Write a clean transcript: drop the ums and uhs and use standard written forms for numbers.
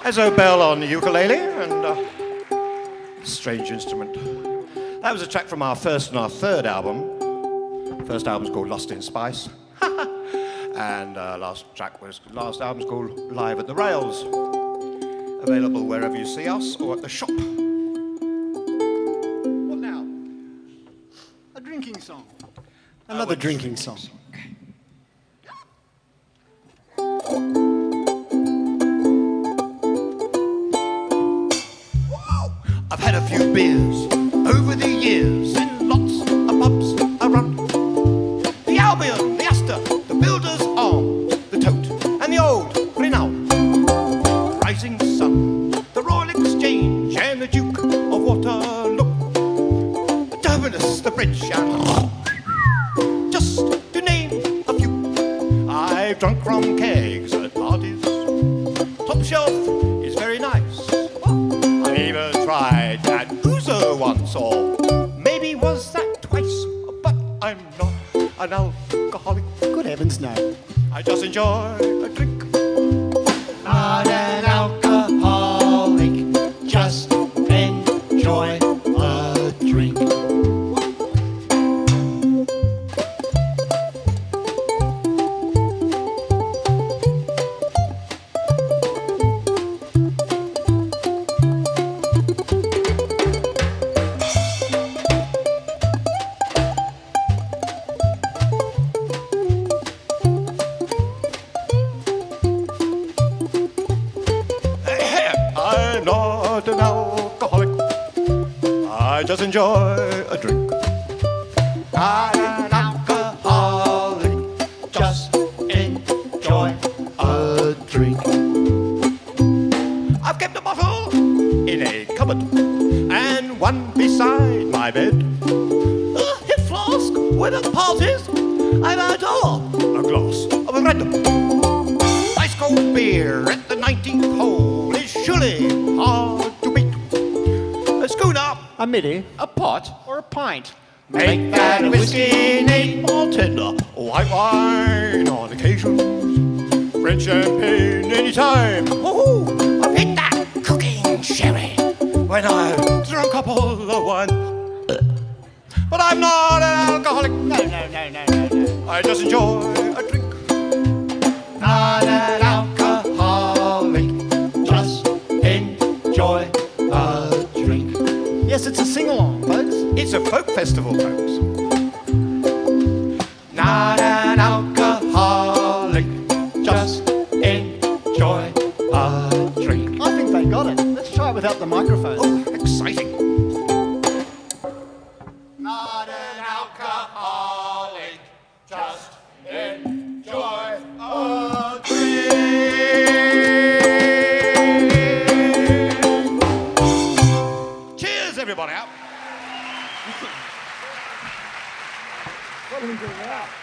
Ezzo Bell on the ukulele, and strange instrument. That was a track from our first and our third album. First album's called Lost in Spice. And last album's called Live at the Rails. Available wherever you see us or at the shop. What now? A drinking song. Another drinking song. I've had a few beers over the years in lots of pubs around. The Albion, the Astor, the Builder's Arm, the Tote, and the Old Renown. Rising Sun, the Royal Exchange, and the Duke of Waterloo. The Terminus, the Bridge, and just to name a few. I've drunk from kegs at parties. Top Shelf is very nice. I even tried that Ouzo once, or maybe was that twice. But I'm not an alcoholic. Good heavens, no. I just enjoy a drink. Not an alcoholic, just enjoy a drink. I'm not an alcoholic. I just enjoy a drink. Not an alcoholic, just enjoy a drink. I've kept a bottle in a cupboard and one beside my bed. A hip flask with at parties I've had a glass of a red. Ice cold beer at the 19th hole is surely hard to beat. A schooner, A middy, a pot, or a pint. make that whiskey neat or tender, white wine on occasions, French champagne anytime. Oh, I've hit that cooking sherry when I've drunk a bottle of wine. But I'm not an alcoholic. No. I just enjoy a drink. Not an alcoholic, just enjoy a drink. Yes, it's a sing-along, folks. It's a folk festival, folks. Not an alcoholic, just enjoy a drink. I think they got it. Let's try it without the microphone. Oh, exciting. Not an alcoholic, just enjoy a drink. Cheers, everybody out. What are we doing now?